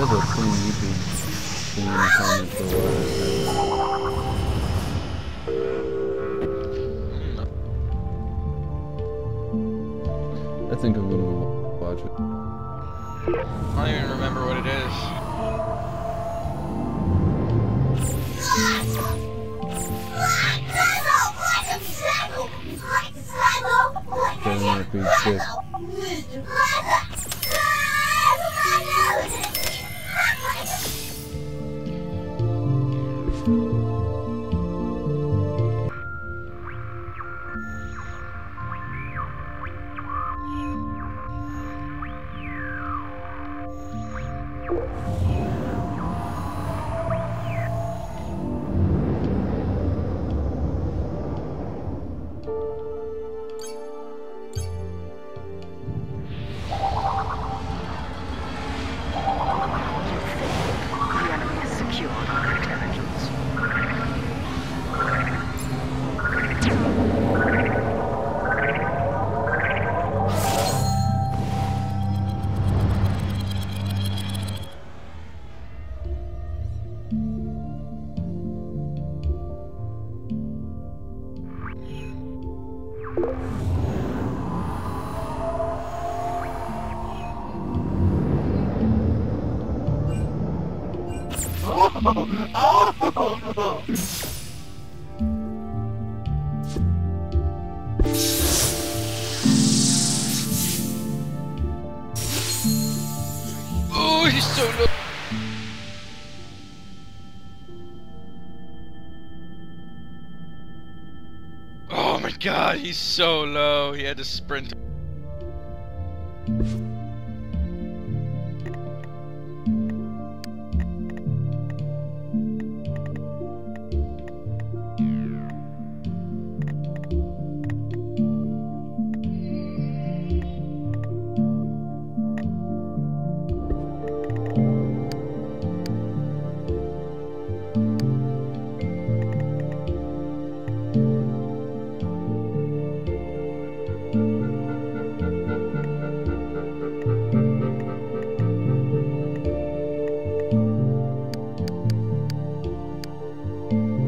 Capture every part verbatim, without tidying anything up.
have a clean YouTube thing in the comments for what I think I'm gonna watch it. I don't even remember what it is. Down at being sick. Oh, he's so low. Oh my god, he's so low. He had to sprint.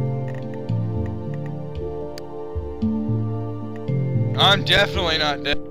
I'm definitely not dead.